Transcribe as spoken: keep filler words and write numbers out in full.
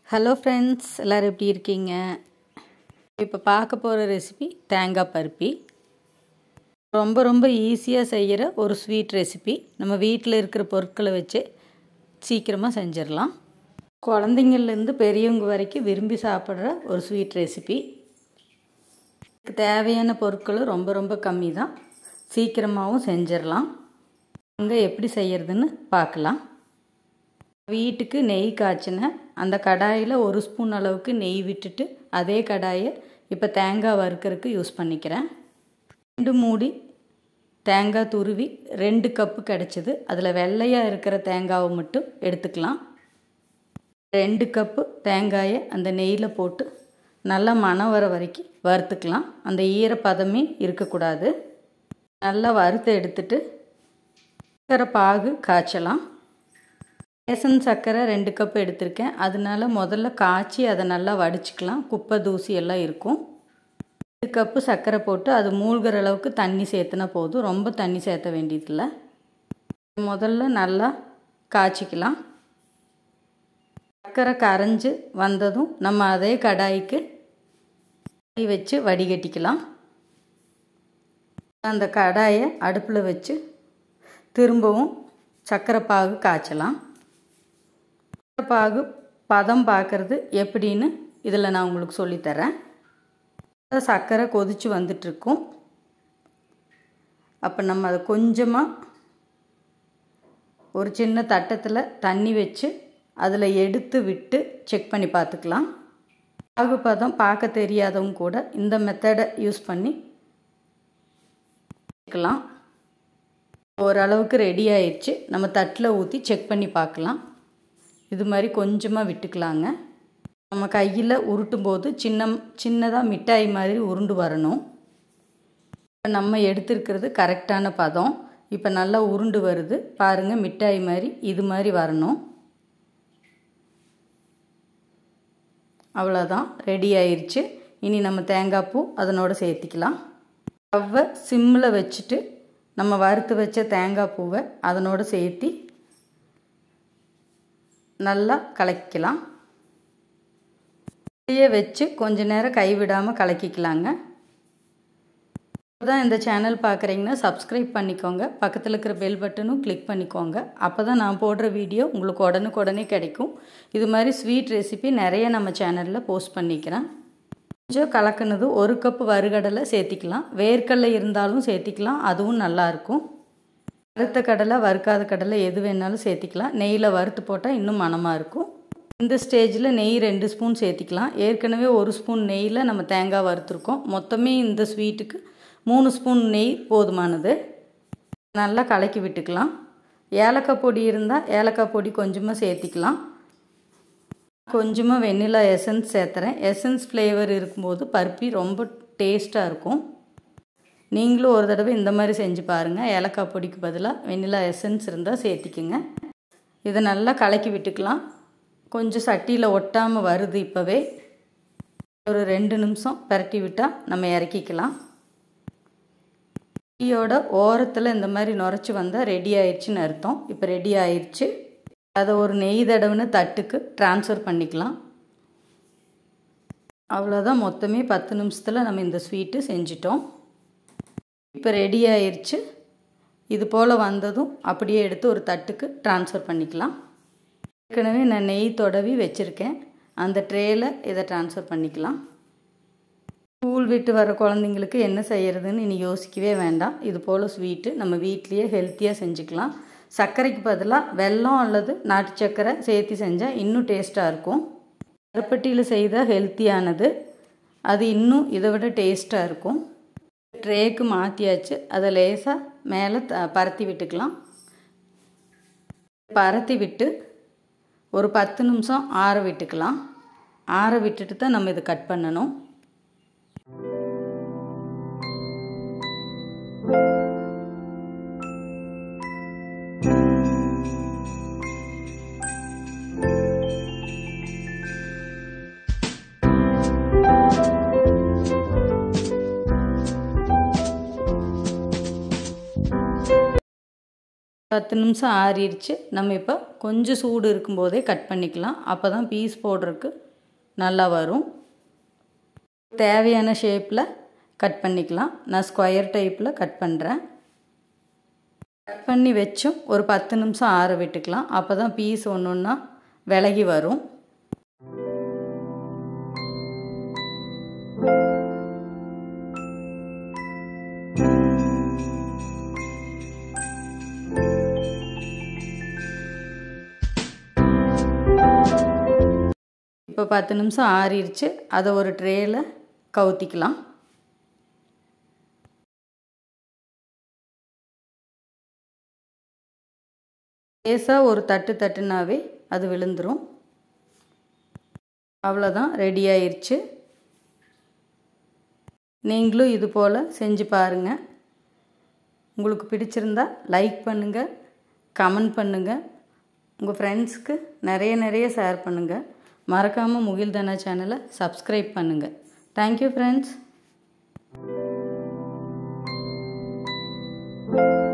Hello friends, எல்லோரும் எப்படி இருக்கீங்க? இப்போ பார்க்க போகிற ரெசிபி தேங்காய் பருப்பி. ரொம்ப ரொம்ப ஈஸியாக செய்கிற ஒரு ஸ்வீட் ரெசிபி. நம்ம வீட்டில் இருக்கிற பொருட்களை வச்சு சீக்கிரமாக செஞ்சிடலாம். குழந்தைங்கள்லேருந்து பெரியவங்க வரைக்கும் விரும்பி சாப்பிட்ற ஒரு ஸ்வீட் ரெசிபி. இதுக்கு தேவையான பொருட்களும் ரொம்ப ரொம்ப கம்மி தான், சீக்கிரமாகவும் செஞ்சிடலாம். அங்கே எப்படி செய்கிறதுன்னு பார்க்கலாம். வீட்டுக்கு நெய் காய்ச்சின அந்த கடாயில் ஒரு ஸ்பூன் அளவுக்கு நெய் விட்டுட்டு அதே கடாயை இப்போ தேங்காய் வறுக்கிறதுக்கு யூஸ் பண்ணிக்கிறேன். ரெண்டு மூடி தேங்காய் துருவி ரெண்டு கப்பு கிடச்சிது. அதில் வெள்ளையாக இருக்கிற தேங்காவை மட்டும் எடுத்துக்கலாம். ரெண்டு கப்பு தேங்காயை அந்த நெய்யில் போட்டு நல்லா மணம் வர வரைக்கும் வறுத்துக்கலாம். அந்த ஈரப்பதமே இருக்கக்கூடாது. நல்லா வறுத்து எடுத்துட்டு சக்கரை பாகு காய்ச்சலாம். ரேசன் சர்க்கரை ரெண்டு கப் எடுத்திருக்கேன். அதனால முதல்ல காய்ச்சி அதை நல்லா வடிச்சுக்கலாம். குப்பை தூசி எல்லாம் இருக்கும். ரெண்டு கப்பு சர்க்கரை போட்டு அது மூழ்கிற அளவுக்கு தண்ணி சேர்த்துனா போதும். ரொம்ப தண்ணி சேர்த்த வேண்டியதில்லை. முதல்ல நல்லா காய்ச்சிக்கலாம். சர்க்கரை கரைஞ்சி வந்ததும் நம்ம அதே கடாய்க்கு வச்சு வடிகட்டிக்கலாம். அந்த கடாயை அடுப்பில் வச்சு திரும்பவும் சர்க்கரை பாகு காய்ச்சலாம். பாகு பதம் பார்க்குறது எப்படின்னு இதில் நான் உங்களுக்கு சொல்லித்தரேன். சர்க்கரை கொதித்து வந்துட்டுருக்கும். அப்போ நம்ம அதை கொஞ்சமாக ஒரு சின்ன தட்டத்தில் தண்ணி வச்சு அதில் எடுத்து விட்டு செக் பண்ணி பார்த்துக்கலாம். பாகு பதம் பார்க்க தெரியாதவங்க கூட இந்த மெத்தடை யூஸ் பண்ணி பார்க்கலாம். ஓரளவுக்கு ரெடி ஆயிடுச்சு. நம்ம தட்டில் ஊற்றி செக் பண்ணி பார்க்கலாம். இது மாதிரி கொஞ்சமாக விட்டுக்கலாங்க. நம்ம கையில் உருட்டும் போது சின்ன சின்னதாக மிட்டாய் மாதிரி உருண்டு வரணும். இப்போ நம்ம எடுத்துருக்கிறது கரெக்டான பதம். இப்போ நல்லா உருண்டு வருது பாருங்கள். மிட்டாய் மாதிரி இது மாதிரி வரணும். அவ்வளோதான், ரெடி ஆயிடுச்சு. இனி நம்ம தேங்காய் பூ அதனோட சேர்த்திக்கலாம். ஸ்டவ்வை சிம்மில் வச்சுட்டு நம்ம வறுத்து வச்ச தேங்காய் பூவை அதனோட சேர்த்தி நல்லா கலக்கிக்கலாம். இதையே வச்சு கொஞ்ச நேரம் கைவிடாமல் கலக்கிக்கலாங்க. இப்போதான் இந்த சேனல் பார்க்குறீங்கன்னா சப்ஸ்கிரைப் பண்ணிக்கோங்க. பக்கத்தில் இருக்கிற பெல் பட்டனும் கிளிக் பண்ணிக்கோங்க. அப்போ தான் நான் போடுற வீடியோ உங்களுக்கு உடனுக்குடனே கிடைக்கும். இது மாதிரி ஸ்வீட் ரெசிபி நிறைய நம்ம சேனலில் போஸ்ட் பண்ணிக்கிறேன். கொஞ்சம் கலக்குனது ஒரு கப்பு வறுகடலை சேர்த்திக்கலாம். வேர்க்கடலை இருந்தாலும் சேர்த்திக்கலாம், அதுவும் நல்லாயிருக்கும். வறுத்த கடலை வறுக்காத கடலை எது வேணாலும் சேர்த்திக்கலாம். நெய்யில் வறுத்து போட்டால் இன்னும் மணமாக இருக்கும். இந்த ஸ்டேஜில் நெய் ரெண்டு ஸ்பூன் சேர்த்திக்கலாம். ஏற்கனவே ஒரு ஸ்பூன் நெய்யில் நம்ம தேங்காய் வறுத்துருக்கோம். மொத்தமே இந்த ஸ்வீட்டுக்கு மூணு ஸ்பூன் நெய் போதுமானது. நல்லா கலக்கி விட்டுக்கலாம். ஏலக்காய் பொடி இருந்தால் ஏலக்காய் பொடி கொஞ்சமாக சேர்த்திக்கலாம். கொஞ்சமாக வெண்ணிலா எசன்ஸ் சேர்த்துறேன். எசன்ஸ் ஃப்ளேவர் இருக்கும்போது பருப்பி ரொம்ப டேஸ்ட்டாக இருக்கும். நீங்களும் ஒரு தடவை இந்த மாதிரி செஞ்சு பாருங்கள். ஏலக்காய் பொடிக்கு பதிலாக வெண்ணிலா எசன்ஸ் இருந்தால் சேர்த்திக்குங்க. இதை நல்லா கலக்கி விட்டுக்கலாம். கொஞ்சம் சட்டியில் ஒட்டாமல் வருது. இப்போவே ஒரு ரெண்டு நிமிஷம் பரட்டி விட்டால் நம்ம இறக்கிக்கலாம். டீயோட ஓரத்தில் இந்த மாதிரி நுரைச்சி வந்தால் ரெடி ஆயிடுச்சுன்னு அர்த்தம். இப்போ ரெடி ஆயிடுச்சு. அதை ஒரு நெய் தடவுன்னு தட்டுக்கு ட்ரான்ஸ்ஃபர் பண்ணிக்கலாம். அவ்வளோதான், மொத்தமே பத்து நிமிஷத்தில் நம்ம இந்த ஸ்வீட்டு செஞ்சிட்டோம். இப்போ ரெடி ஆயிடுச்சு. இது போல் வந்ததும் அப்படியே எடுத்து ஒரு தட்டுக்கு ட்ரான்ஸ்ஃபர் பண்ணிக்கலாம். ஏற்கனவே நான் நெய் தொடவி வச்சுருக்கேன். அந்த ட்ரேயில் இதை ட்ரான்ஸ்ஃபர் பண்ணிக்கலாம். ஸ்கூல் விட்டு வர குழந்தைங்களுக்கு என்ன செய்கிறதுன்னு இனி யோசிக்கவே வேண்டாம். இது போல் ஸ்வீட்டு நம்ம வீட்லேயே ஹெல்த்தியாக செஞ்சுக்கலாம். சர்க்கரைக்கு பதிலாக வெல்லம் அல்லது நாட்டு சர்க்கரை சேர்த்து செஞ்சால் இன்னும் டேஸ்ட்டாக இருக்கும். கருப்பட்டியில் செய்தால் ஹெல்த்தியானது, அது இன்னும் இதை விட டேஸ்ட்டாக இருக்கும். ட்ரேக்கு மாற்றியாச்சு. அதை லேசாக மேலே த பரத்தி விட்டுக்கலாம். பரத்தி விட்டு ஒரு பத்து நிமிஷம் ஆற விட்டுக்கலாம். ஆற விட்டுட்டு தான் நம்ம இதை கட் பண்ணணும். பத்து நிமிஷம் ஆறிடுச்சு. நம்ம இப்போ கொஞ்சம் சூடு இருக்கும்போதே கட் பண்ணிக்கலாம். அப்போ தான் பீஸ் போடுறதுக்கு நல்லா வரும். தேவையான ஷேப்பில் கட் பண்ணிக்கலாம். நான் ஸ்கொயர் டைப்பில் கட் பண்ணுறேன். கட் பண்ணி வச்சும் ஒரு பத்து நிமிஷம் ஆற விட்டுக்கலாம். அப்போ தான் பீஸ் ஒன்று ஒன்றா விலகி வரும். இப்போ பத்து நிமிஷம் ஆறிடுச்சு. அதை ஒரு ட்ரேயில் கவுத்திக்கலாம். லேசாக ஒரு தட்டு தட்டுனாவே அது விழுந்துடும். அவ்வளோதான், ரெடி ஆயிடுச்சு. நீங்களும் இது போல் செஞ்சு பாருங்கள். உங்களுக்கு பிடிச்சிருந்தா லைக் பண்ணுங்கள், கமெண்ட் பண்ணுங்கள், உங்கள் ஃப்ரெண்ட்ஸ்க்கு நிறைய நிறைய ஷேர் பண்ணுங்கள். மறக்காமல் முகில்தனா சேனலை சப்ஸ்கிரைப் பண்ணுங்கள். Thank you friends.